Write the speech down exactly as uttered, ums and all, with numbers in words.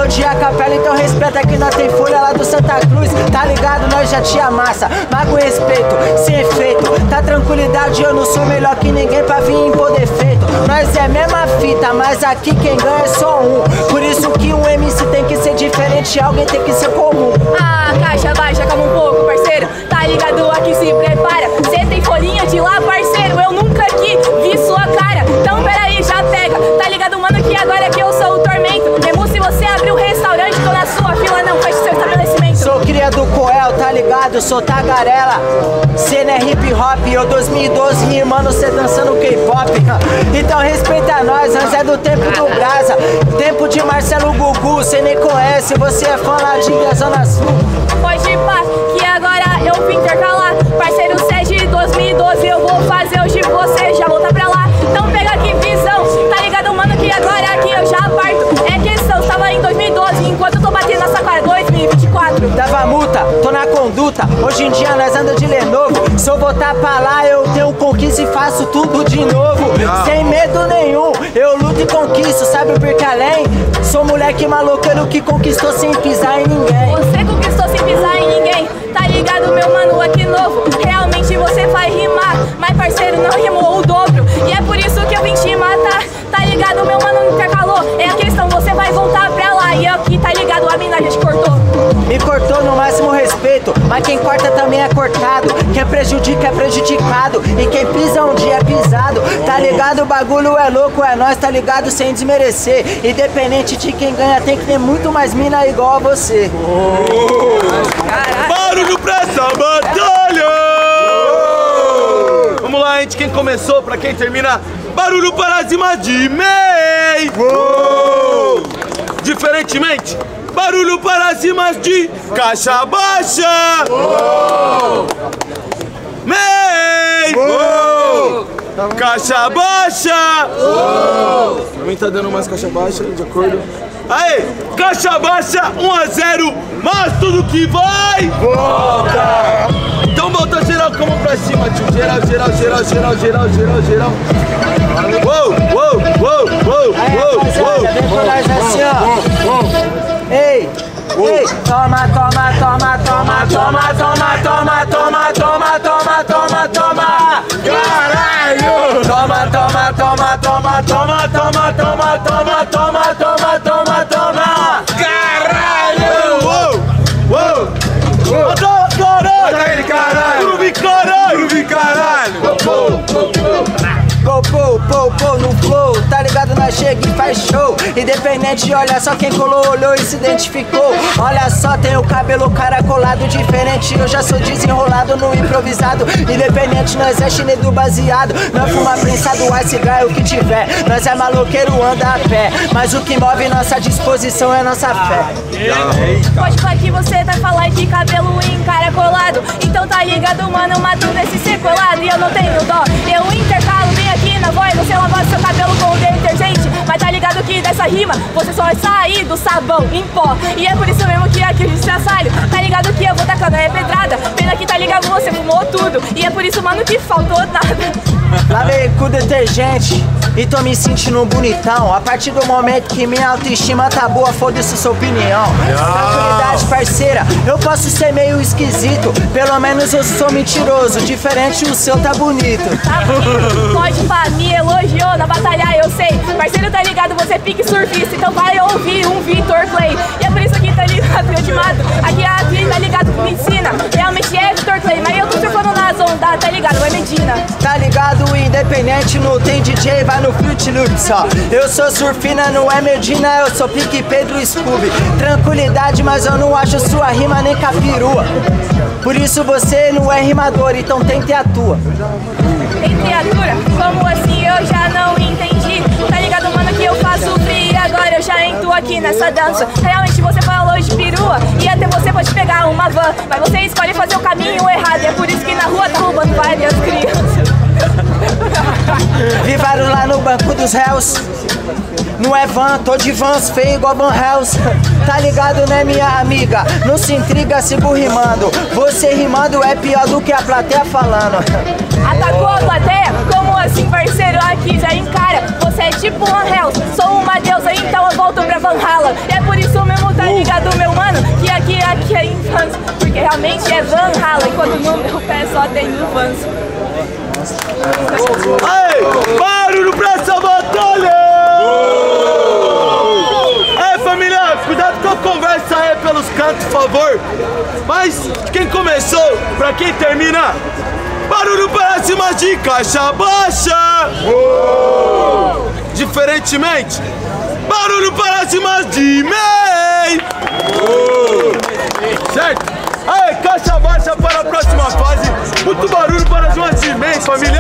de a capela, então respeita que nós tem folha lá do Santa Cruz. Tá ligado, nós já te amassa, mas com respeito, sem efeito. Tá tranquilidade, eu não sou melhor que ninguém pra vir impor defeito. Nós é mesma fita, mas aqui quem ganha é só um. Por isso que um M C tem que ser diferente, alguém tem que ser comum. Ah, caixa baixa, calma um pouco, parceiro. Tá ligado, aqui se prepara. Cê tem folhinha de lá, parceiro, eu nunca aqui vi sua cara. Então peraí, já pega. Tá ligado, mano, que agora que eu sou o tormento. Mesmo se você abrir um restaurante, tô na sua fila, não feche seu estabelecimento. Sou cria do Coel, tá ligado, sou tagarela. Cena é hip hop, eu dois mil e doze rimando, cê dançando K-pop. Então respeita nós, nós é do tempo do Brasa. Tempo de Marcelo Gugu, cê nem conhece, você é fã lá de Zona Sul. Pode ir pá, que agora eu vim intercalar. Parceiro Sede dois mil e doze, eu vou fazer hoje você já volta pra lá. Então pega aqui visão, tá ligado, mano, que agora aqui eu já parto. É questão, tava em dois mil e doze, enquanto eu tô batendo nessa cara, dois mil e vinte e quatro. Dava multa, tô na conduta, hoje em dia nós anda de Lenovo. Se eu voltar pra lá, eu tenho conquista e faço tudo de novo. Sem medo nenhum, eu luto e conquisto, sabe por que além? Sou moleque maloqueiro que conquistou sem pisar em ninguém. Você conquistou sem pisar em ninguém, tá ligado, meu mano, aqui novo. Realmente você vai rimar, mas parceiro, não rimou o dobro. E é por isso que eu vim te matar, tá ligado, meu mano, intercalou. É a questão, você vai voltar pra lá. E aqui, tá ligado, a mina já te cortou. Me cortou no máximo respeito, mas quem corta também é cortado. Quem prejudica é prejudicado, e quem pisa um dia é pisado. Tá ligado, o bagulho é louco, é nós, tá ligado, sem desmerecer. Independente de quem ganha, tem que ter muito mais mina igual a você. Oh. Barulho pra essa batalha! Oh. Vamos lá, gente, quem começou, pra quem termina, barulho para cima de May! Oh. Diferentemente, barulho para cima de Caixa Baixa! Oh. May! Oh. Caixa Baixa! Oh. Pra mim tá dando mais Caixa Baixa, de acordo. Aê! Caixa Baixa, um a zero, mas tudo que vai volta! Então volta geral, como pra cima, tio. Geral, geral, geral, geral, geral, geral, geral. Uou, uou, uou, uou, uou, uou. Vem com nós assim, ó. Ei! Ei! Toma, toma, toma, toma, toma, toma, toma, toma, toma, toma, toma, toma! Caralho! Toma, toma, toma, toma, toma, toma, toma, toma, toma, toma, toma, toma! Caralho! Uou! Uou! Caralho! Caralho! Groove caralho! Groove caralho! Pô, pô, pô, pô, no flow, tá ligado? Nós chega e faz show. Independente, olha só quem colou, olhou e se identificou. Olha só, tem o cabelo caracolado diferente. Eu já sou desenrolado no improvisado. Independente, nós é chinês do baseado. Nós fuma prensado, ice guy, o que tiver. Nós é maloqueiro, anda a pé. Mas o que move nossa disposição é nossa fé. Pode falar que você tá falando de cabelo encaracolado. Então tá ligado, mano, eu mato nesse secolado. E eu não tenho dó, eu intercalo bem aqui na voz. Você lava seu cabelo com detergente, mas tá ligado que dessa rima você só vai sair do sabão em pó. E é por isso mesmo que aqui a gente se assalho. Tá ligado que eu vou tacando é pedrada. Pena que tá ligado, você fumou tudo. E é por isso, mano, que faltou nada. Lavei com detergente e tô me sentindo bonitão. A partir do momento que minha autoestima tá boa, foda-se sua opinião. Tranquilidade, parceira, eu posso ser meio esquisito. Pelo menos eu sou mentiroso, diferente o seu tá bonito. Tá bonito, pode pá, me elogiou na batalha, eu sei. Parceiro, tá ligado, você pique surfista, então vai ouvir um Vitor Clay. E é por isso que tá ligado, eu te mato. Aqui a aqui tá ligado que me ensina. Realmente é Vitor Clay, mas eu tô surfando nas ondas, tá ligado, é Medina. Tá ligado, independente, não tem D J, vai no Fruit Loops, ó. Eu sou surfina, não é Medina, eu sou pique Pedro Scooby. Tranquilidade, mas eu não acho sua rima nem capirua. Por isso você não é rimador, então tente a tua. Tem criatura? Como assim? Eu já não entendi. Tá ligado, mano, que eu faço free e agora eu já entro aqui nessa dança. Realmente você falou de perua e até você pode pegar uma van, mas você escolhe fazer o caminho errado. E é por isso que na rua tá roubando várias crianças. Vi vários lá no banco dos réus. Não é van, tô de vans, feio igual Van Hells. Tá ligado, né, minha amiga? Não se intriga, sigo rimando. Você rimando é pior do que a plateia falando. Atacou a plateia? Como assim, parceiro? Aqui já encara. Você é tipo Van Hells, sou uma deusa. causa, então eu volto pra Valhalla. E é por isso mesmo, tá ligado, meu mano, que aqui, aqui é infância, porque realmente é Valhalla, enquanto no meu pé só tem infância. Aí, barulho pra essa batalha! É, família, cuidado com a conversa aí pelos cantos, por favor. Mas quem começou, pra quem termina, barulho para cima de caixa baixa! Uou! Diferentemente, barulho para cima de May! Uou! Certo? Aí, caixa baixa para a próxima fase. Muito barulho para cima de May, família!